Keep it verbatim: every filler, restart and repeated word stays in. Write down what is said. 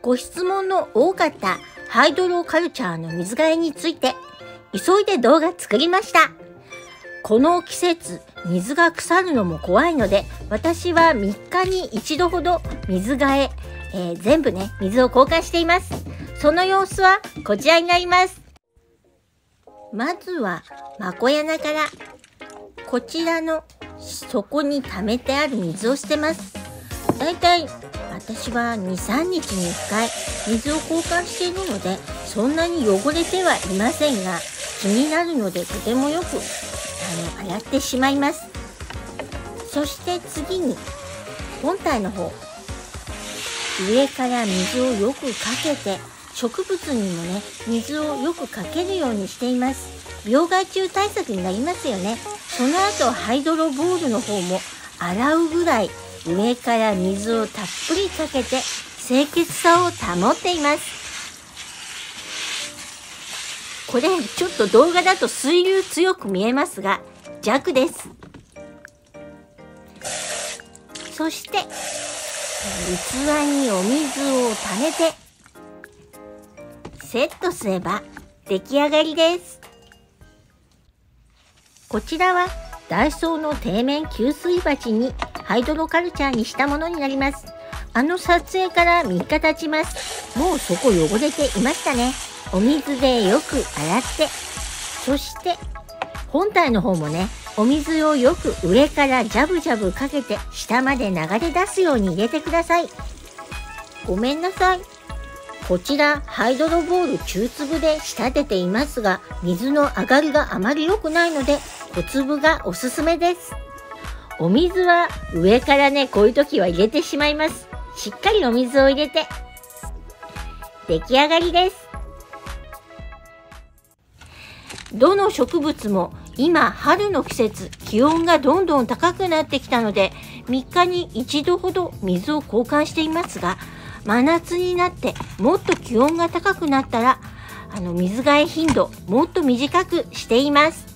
ご質問の多かったハイドロカルチャーの水替えについて急いで動画作りました。この季節水が腐るのも怖いので、私はみっかに一度ほど水替え、えー、全部ね水を交換しています。その様子はこちらになります。まずはまこやなからこちらの底に溜めてある水を捨てます。だいたい私はに、さんにちにいっかい水を交換しているので、そんなに汚れてはいませんが、気になるのでとてもよくあの洗ってしまいます。そして次に本体の方、上から水をよくかけて、植物にもね水をよくかけるようにしています。病害虫対策になりますよね。その後ハイドロボールの方も洗うぐらい上から水をたっぷりかけて清潔さを保っています。これちょっと動画だと水流強く見えますが弱です。そして器にお水をためてセットすれば出来上がりです。こちらはダイソーの底面給水鉢にハイドロカルチャーにしたものになります。あの撮影からみっか経ちます。もうそこ汚れていましたね。お水でよく洗って、そして本体の方もねお水をよく上からジャブジャブかけて下まで流れ出すように入れてください。ごめんなさい。こちらハイドロボール中粒で仕立てていますが、水の上がりがあまり良くないので小粒がおすすめです。お水は上からねこういう時は入れてしまいます。しっかりお水を入れて出来上がりです。どの植物も今春の季節気温がどんどん高くなってきたのでみっかに一度ほど水を交換していますが、真夏になってもっと気温が高くなったらあの水替え頻度もっと短くしています。